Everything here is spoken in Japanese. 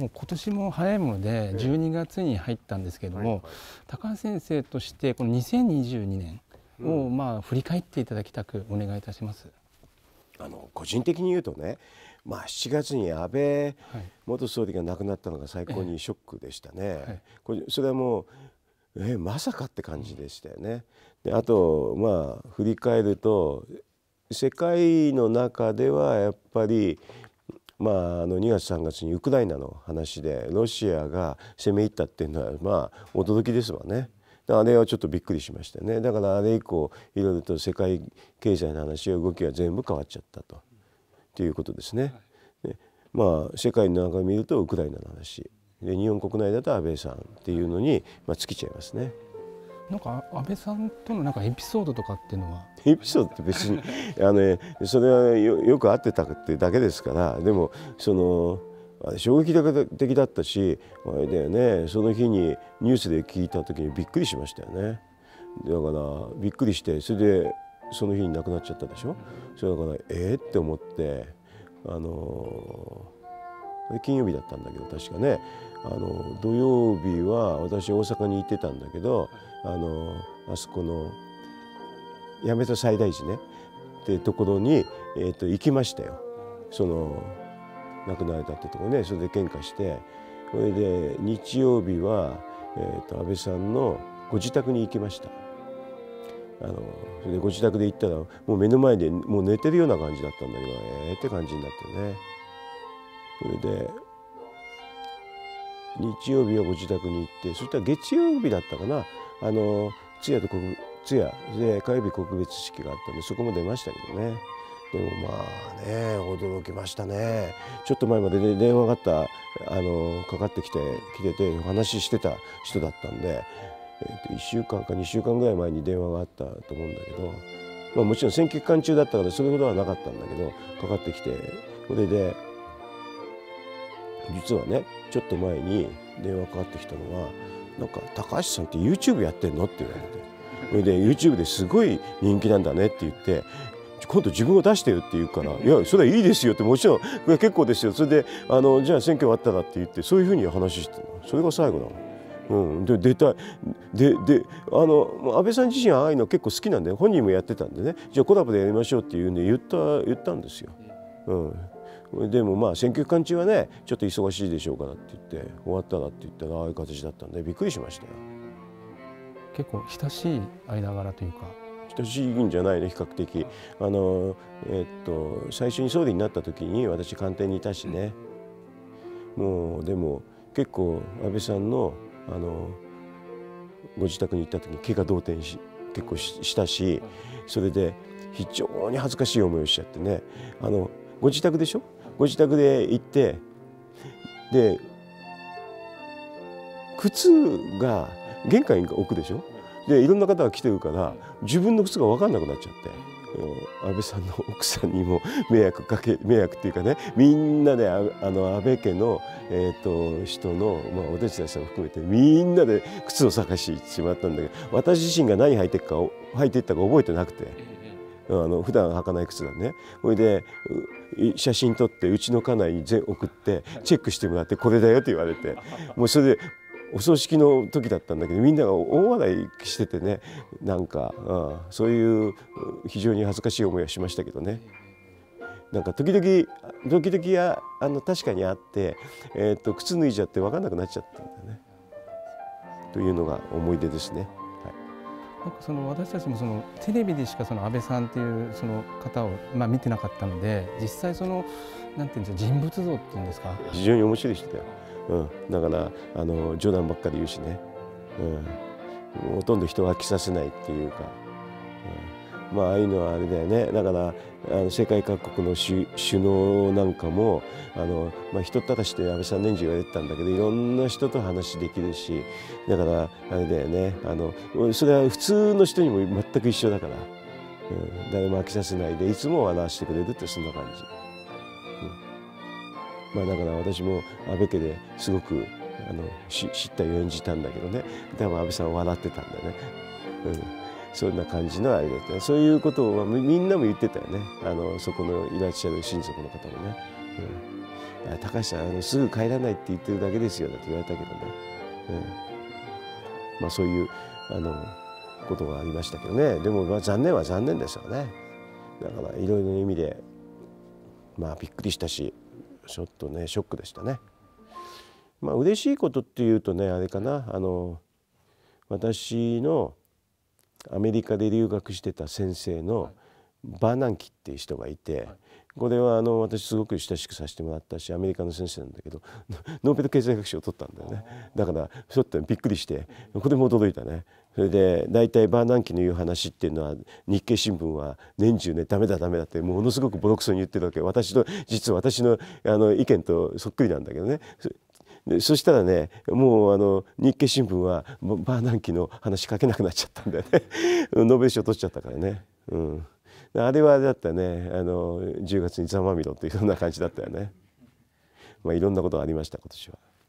もう今年も早いもので12月に入ったんですけれども、高橋先生としてこの2022年を振り返っていただきたくお願いいたします。 個人的に言うとね、7月に安倍元総理が亡くなったのが最高にショックでしたね。それはもうまさかって感じでしたよね。であと振り返ると世界の中ではやっぱり2月3月にウクライナの話でロシアが攻め入ったっていうのは驚きですわね。あれはちょっとびっくりしましたね。だからあれ以降いろいろと世界経済の話や動きが全部変わっちゃったということですね。で世界の中を見るとウクライナの話で、日本国内だと安倍さんっていうのに尽きちゃいますね。 なんか安倍さんとのエピソードとかっていうのは？ エピソードって別にそれはよく会ってたってだけですから。でも衝撃的だったし、あれだよね、その日にニュースで聞いた時にびっくりしましたよね。だからびっくりして、それでその日に亡くなっちゃったでしょ。それだからって思って、金曜日だったんだけど確かね、土曜日は私大阪に行ってたんだけど、あそこの八女と西大寺ねってところに、行きましたよ。亡くなられたってところね。それで献花して、それで日曜日は、安倍さんのご自宅に行きました。それでご自宅で行ったらもう目の前でもう寝てるような感じだったんだけどって感じになってね。それで日曜日はご自宅に行って、そしたら月曜日だったかな、通夜で火曜日告別式があったんでそこも出ましたけどね。でも驚きましたね。ちょっと前までね電話がかかってきてて話してた人だったんで、1週間か2週間ぐらい前に電話があったと思うんだけど、もちろん選挙期間中だったからそれほどはなかったんだけどかかってきて、それで実はねちょっと前に電話かかってきたのは「高橋さんって YouTube やってんの?」って言われて、それで YouTube ですごい人気なんだねって言って。今度自分を出してよって言うから「いやそれはいいですよ」って、もちろんこれ結構ですよ、それでじゃあ選挙終わったらって言ってそういうふうに話してたの。それが最後なの。で出たいで安倍さん自身はああいうの結構好きなんで、本人もやってたんでね、じゃあコラボでやりましょうっていうんで言ったんですよ。でも選挙期間中はねちょっと忙しいでしょうからって言って、終わったらって言ったらああいう形だったんでびっくりしましたよ。 結構親しい間柄というか。 親しいんじゃないの、比較的。最初に総理になった時に私官邸にいたしね。でも結構安倍さんのご自宅に行った時に気が動転結構したし、それで非常に恥ずかしい思いをしちゃってね。ご自宅でしょ。ご自宅で行ってで靴が玄関に置くでしょ。でいろんな方が来てるから自分の靴が分かんなくなっちゃって、安倍さんの奥さんにも迷惑っていうかね、みんなで安倍家の、人の、お手伝いさんを含めてみんなで靴を探してしまったんだけど、私自身が何履いていったか覚えてなくて。普段履かない靴だね。それで写真撮ってうちの家内に送ってチェックしてもらって、これだよって言われて、もうそれでお葬式の時だったんだけどみんなが大笑いしててね、そういう非常に恥ずかしい思いはしましたけどね。時々は確かにあって、靴脱いじゃって分かんなくなっちゃったんだよね。というのが思い出ですね。 私たちもテレビでしか安倍さんっていう方を見てなかったので、実際なんていうんですか、人物像っていうんですか、 非常に面白い人だよ。だから冗談ばっかり言うしね、ほとんど人を飽きさせないっていうか、ああいうのはあれだよね。だから世界各国の首脳なんかも人ったらしって安倍さん年中言われてたんだけど、いろんな人と話できるし、だからあれだよね、それは普通の人にも全く一緒だから、誰も飽きさせないでいつも笑わせてくれるって、そんな感じ。だから私も安倍家ですごく叱咤を演じたんだけどね、多分安倍さんは笑ってたんだよね。そんな感じのあれだった。そういうことをみんなも言ってたよね。そこのいらっしゃる親族の方もね。 高橋さんすぐ帰らないって言ってるだけですよだって言われたけどね、まあそういうことがありましたけどね。でもまあ残念は残念ですよね。だからいろいろな意味でまあびっくりしたしちょっとねショックでしたね。まあ嬉しいことっていうとねあれかな、私のアメリカで留学してた先生のバーナンキっていう人がいて、これは私すごく親しくさせてもらったしアメリカの先生なんだけどノーベル経済学賞を取ったんだよね。だからちょっとびっくりしてこれも驚いたね。それで大体バーナンキの言う話っていうのは日経新聞は年中ねダメだダメだってものすごくボロクソに言ってるわけ。実は私の意見とそっくりなんだけどね。そしたらねもう日経新聞はバーナンキの話書けなくなっちゃったんだよねノーベル賞取っちゃったからね。あれはだったね10月にざまみろっていうような感じだったよね。まあいろんなことがありました今年は。